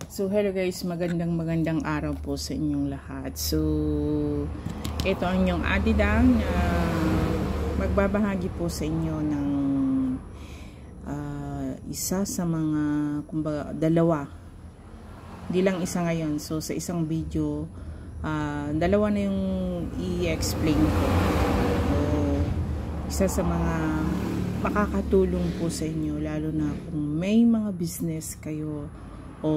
So hello guys, magandang araw po sa inyong lahat. So ito ang inyong Adidang na magbabahagi po sa inyo ng isa sa mga, kumbaga, dalawa. Hindi lang isa ngayon. So sa isang video, dalawa na yung i-explain ko. So, isa sa mga makakatulong po sa inyo, lalo na kung may mga business kayo o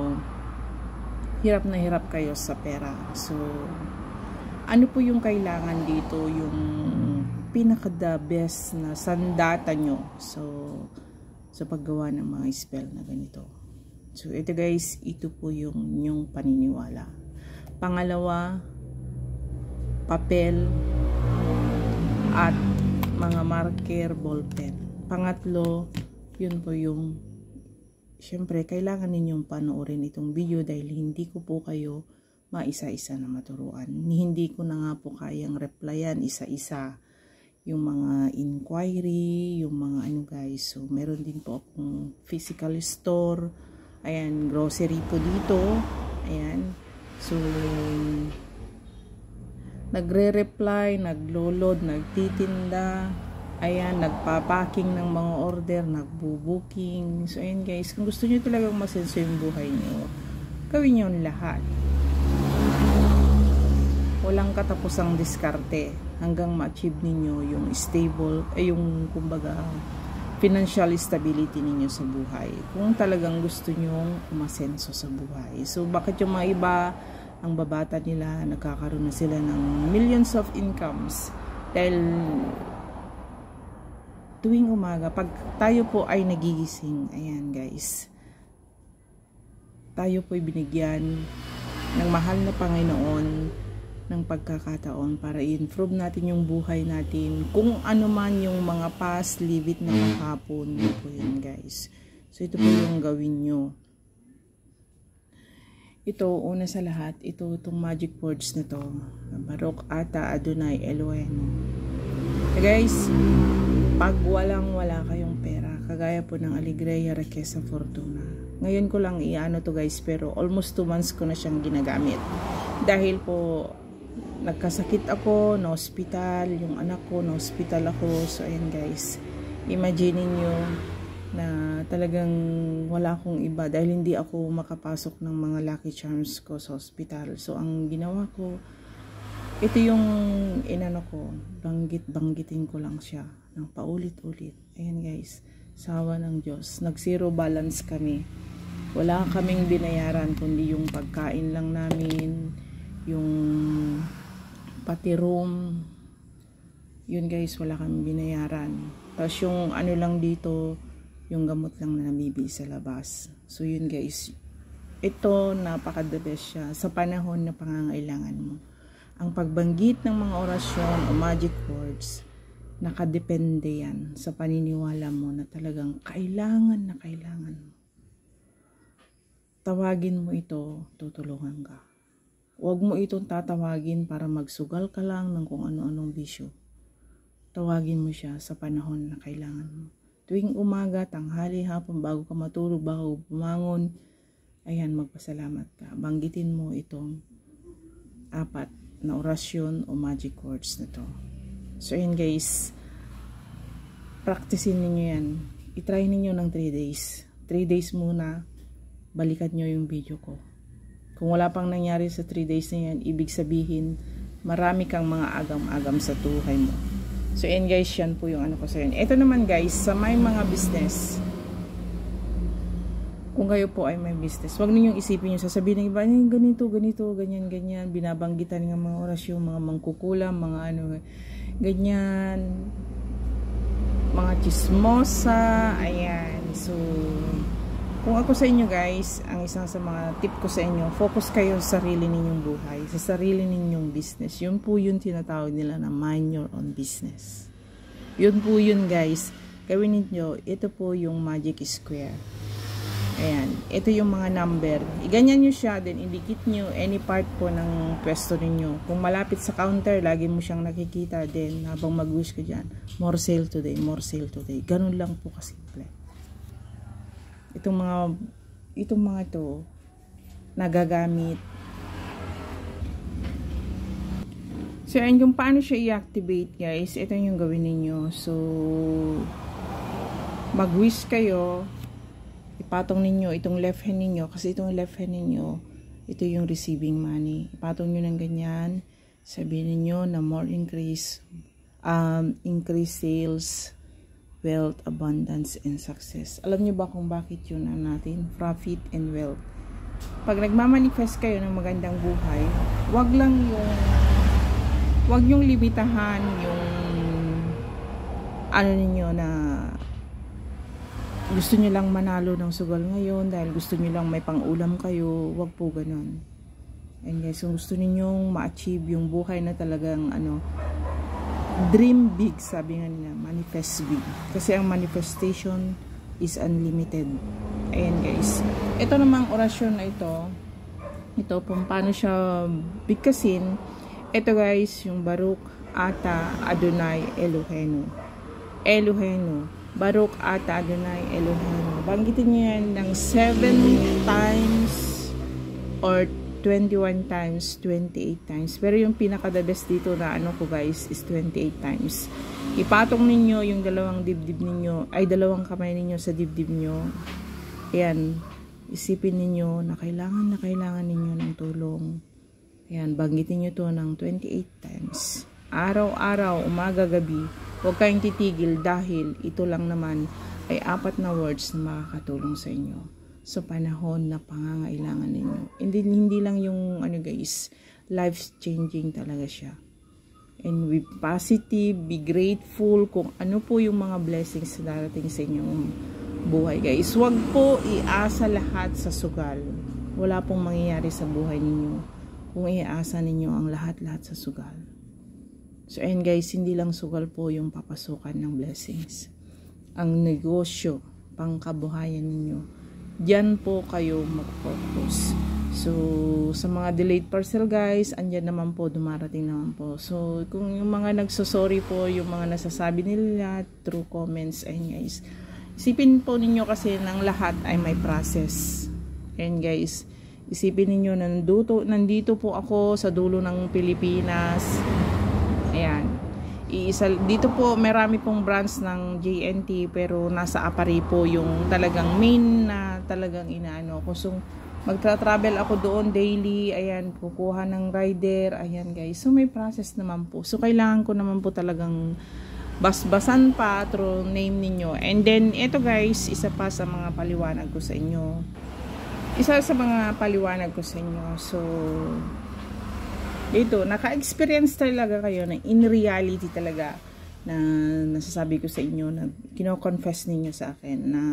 hirap na hirap kayo sa pera. So ano po yung kailangan dito, yung pinaka the best na sandata nyo sa paggawa ng mga spell na ganito. So ito guys, ito po yung paniniwala. Pangalawa, papel at mga marker, ballpen. Pangatlo, yun po yung, syempre, kailangan ninyong panoorin itong video dahil hindi ko po kayo maisa-isa na maturuan. Hindi ko na nga po kayang replyan isa-isa yung mga inquiry, yung mga ano guys. So, meron din po akong physical store. Ayan, grocery po dito. Ayan. So, nagre-reply, naglolod, nagtitinda. Ayan, nagpa-packing ng mga order, nagbo-booking. So, ayan guys, kung gusto nyo talagang masenso yung buhay nyo, gawin nyo ang lahat. Walang katapusang diskarte hanggang ma-achieve ninyo yung stable, yung kumbaga, financial stability ninyo sa buhay. Kung talagang gusto nyo umasenso sa buhay. So, bakit yung mga iba, ang babata nila, nagkakaroon na sila ng millions of incomes? Dahil tuwing umaga, pag tayo po ay nagigising, ayan guys, tayo po ay binigyan ng mahal na Panginoon ng pagkakataon para i-improve natin yung buhay natin. Kung ano man yung mga past, leave it na kahapon. Ito po yun guys. So ito po yung gawin nyo. Ito, una sa lahat, itong magic words na to. Baruch Ata Adonai Elohenu. Guys, pag wala kayong pera, kagaya po ng Aligreya, Riqueza, Fortuna. Ngayon ko lang iano to guys, pero almost 2 months ko na siyang ginagamit. Dahil po, nagkasakit ako, na-hospital, yung anak ko, na-hospital ako. So ayan guys, imagine niyo na talagang wala akong iba dahil hindi ako makapasok ng mga lucky charms ko sa hospital. So ang ginawa ko, ito yung inano ko, banggitin ko lang siya ng paulit-ulit. Ayan guys, sawa ng Diyos, nag-zero balance kami. Wala kaming binayaran kundi yung pagkain lang namin, yung pati room, yun guys, wala kaming binayaran. Tapos yung ano lang dito, yung gamot lang na nabibili sa labas. So yun guys, ito napaka-the best siya sa panahon na pangangailangan mo. Ang pagbanggit ng mga orasyon o magic words, nakadepende yan sa paniniwala mo na talagang kailangan na kailangan mo. Tawagin mo ito, tutulungan ka. Huwag mo itong tatawagin para magsugal ka lang ng kung ano-anong bisyo. Tawagin mo siya sa panahon na kailangan mo. Tuwing umaga, tanghali, hapon, bago ka matulog, bago bumangon, ayan, magpasalamat ka. Banggitin mo itong 4 na orasyon o magic words na to. So ayan guys, practicein ninyo yan. I-try ninyo ng 3 days. 3 days muna, balikan nyo yung video ko. Kung wala pang nangyari sa 3 days na yan, ibig sabihin, marami kang mga agam-agam sa buhay mo. So ayan guys, yan po yung ano ko sa yan. Ito naman guys, sa may mga business, kung kayo po ay may business, huwag ninyong isipin yung sasabihin ng iba, ganito, ganyan, binabanggitan ng mga orasyon, mga mangkukulam, mga ano, ganyan, mga chismosa, ayan. So, kung ako sa inyo guys, ang isang sa mga tip ko sa inyo, focus kayo sa sarili ninyong buhay, sa sarili ninyong business. Yun po yung tinatawag nila na mind your own business. Yun po yun guys. Gawin ninyo, ito po yung magic square. Ayan, ito yung mga number. Iganyan nyo siya, then idikit nyo any part po ng pwesto ninyo. Kung malapit sa counter, lagi mo siyang nakikita. Then, habang mag-wish ka dyan, more sale today, more sale today. Ganun lang po kasimple. Itong mga to, nagagamit. So, and kung paano siya i-activate, guys, ito yung gawin ninyo. So, mag-wish kayo, ipatong ninyo itong left hand ninyo, kasi itong left hand ninyo, ito yung receiving money. Ipatong nyo ng ganyan, sabihin ninyo na more increase sales, wealth, abundance, and success. Alam nyo ba kung bakit yun natin? Profit and wealth. Pag nagmamanifest kayo ng magandang buhay, wag yung limitahan yung ano ninyo na gusto nyo lang manalo ng sugal ngayon dahil gusto nyo lang may pang-ulam kayo. Wag po ganun. And guys, kung gusto ninyong ma-achieve yung buhay na talagang dream big, sabi nga nila, manifest big. Kasi ang manifestation is unlimited. Ayan guys. Ito namang orasyon na ito kung paano siya bigkasin. Ito guys, yung Baruch Ata Adonai Elohenu. Baruch Ata Adonai Elohenu. Banggitin niyo yan ng 7 times or 21 times, 28 times. Pero yung pinaka-the best dito na ko guys is 28 times. Ipatong ninyo yung dalawang dibdib ninyo, ay dalawang kamay ninyo sa dibdib nyo. Ayan. Isipin ninyo na kailangan ninyo ng tulong. Ayan, banggitin nyo to ng 28 times. Araw-araw, umaga, gabi, huwag kayong titigil dahil ito lang naman ay 4 na words na makakatulong sa inyo sa panahon na pangangailangan ninyo. Hindi lang yung guys, life-changing talaga siya. And be positive, be grateful kung ano po yung mga blessings na darating sa inyong buhay guys. Huwag po iasa lahat sa sugal. Wala pong mangyayari sa buhay ninyo kung iasa ninyo ang lahat-lahat sa sugal. So, and guys, hindi lang sugal po yung papasukan ng blessings. Ang negosyo, pangkabuhayan ninyo, diyan po kayo mag-focus. So, sa mga delayed parcel guys, andyan naman po, dumarating naman po. So, kung yung mga nagsosorry po, yung mga nasasabi nila through comments, ayun guys, isipin po ninyo kasi ng lahat ay may process. And guys, isipin ninyo, nandito po ako sa dulo ng Pilipinas. Ayan. Dito po, marami pong branch ng JNT, pero nasa Apari po yung talagang main na talagang inaano ko. So, magtra-travel ako doon daily. Ayan, kukuha ng rider. Ayan guys. So, may process naman po. So, kailangan ko naman po talagang basbasan pa through name ninyo. And then, ito guys, isa pa sa mga paliwanag ko sa inyo. So, dito, naka-experience talaga kayo na in reality talaga na nasasabi ko sa inyo na kino-confess ninyo sa akin na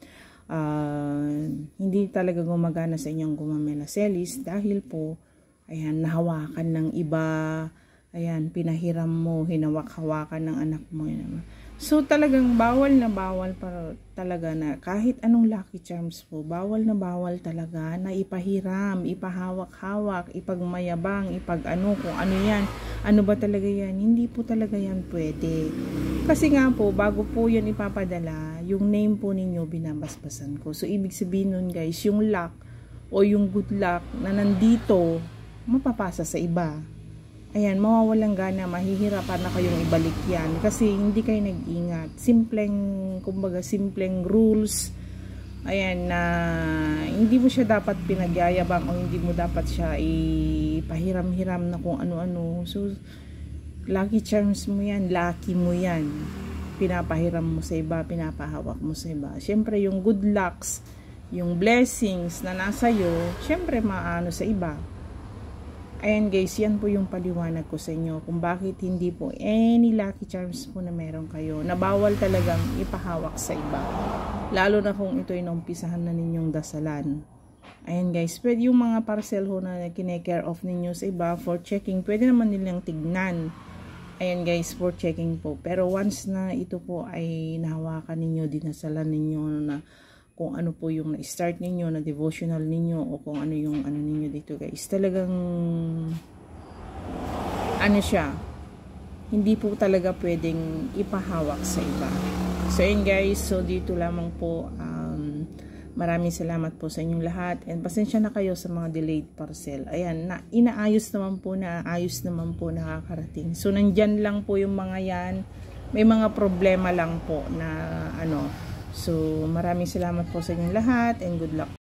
hindi talaga gumagana sa inyong gumamelaselis dahil po, ayan, nahawakan ng iba, ayan, pinahiram mo, hinawak-hawakan ng anak mo. So, talagang bawal na bawal para talaga na kahit anong lucky charms po, bawal na bawal talaga na ipahiram, ipahawak-hawak, ipagmayabang, kung ano yan. Ano ba talaga yan? Hindi po talaga yan pwede. Kasi nga po, bago po yan ipapadala, yung name po ninyo binabasbasan ko. So, ibig sabihin nun guys, yung luck o yung good luck na nandito, mapapasa sa iba. Ayan, mawawalang gana, mahihirapan na kayong ibalik yan. Kasi hindi kayo nag-ingat. Simpleng rules. Ayan, na hindi mo siya dapat pinagyayabang o hindi mo dapat siya ipahiram-hiram na kung ano-ano. So, lucky charms mo yan, lucky mo yan. Pinapahiram mo sa iba, pinapahawak mo sa iba. Siyempre, yung good lucks, yung blessings na nasa iyo, siyempre maano sa iba. Ayan guys, yan po yung paliwanag ko sa inyo kung bakit hindi po any lucky charms po na meron kayo na bawal talagang ipahawak sa iba. Lalo na kung ito ay naumpisahan na ninyong dasalan. Ayan guys, pwede yung mga parcel ho na kinecare off ninyo sa iba for checking, pwede naman nilang tignan. Ayan guys, for checking po. Pero once na ito po ay nahawakan ninyo, dinasalan ninyo na kung ano po yung na-start ninyo, na devotional ninyo, o kung ano yung ano ninyo dito guys. Talagang ano siya, hindi po talaga pwedeng ipahawak sa iba. So yun guys, so dito lamang po Maraming salamat po sa inyong lahat. And pasensya na kayo sa mga delayed parcel. Ayan, inaayos naman po, nakakarating. So, nandyan lang po yung mga yan. May mga problema lang po na So, maraming salamat po sa inyong lahat and good luck.